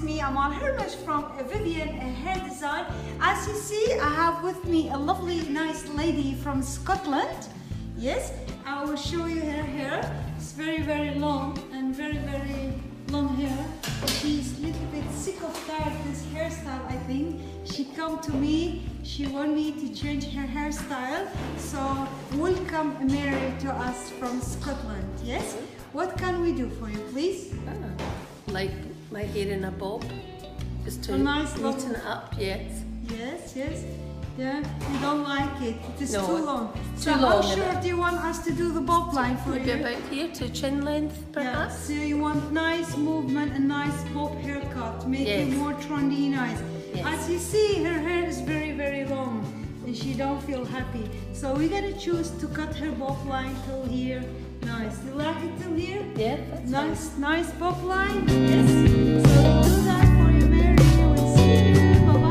me Amal Hermish from Vivian Hair Design. As you see, I have with me a lovely, nice lady from Scotland. Yes, I will show you her hair. It's very, very long and very, very long hair. She's a little bit sick of tired this hairstyle, I think. She come to me, she want me to change her hairstyle. So welcome Mary to us from Scotland. Yes? What can we do for you, please? Like my hair in a bob, just to nice neaten it up, yes. Yes, yes. Yeah, you don't like it. It is No, too long. it's So too how long, short do you want us to do the bob line for Maybe you? about here to chin length, Yeah, perhaps. so you want nice movement and nice bob haircut, make it Yes. more trendy, nice. Yes. As you see, her hair is very, very long and she don't feel happy. So we're gonna choose to cut her bob line till here. Nice. You like it till here? Yeah, that's Nice, nice bob line. Yes. So we'll do that for you, Mary. We'll see you. Bye-bye.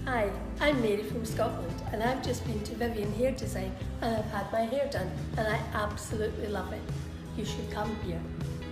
Hi, I'm Mary from Scotland and I've just been to Vivian Hair Design and I've had my hair done and I absolutely love it. You should come here.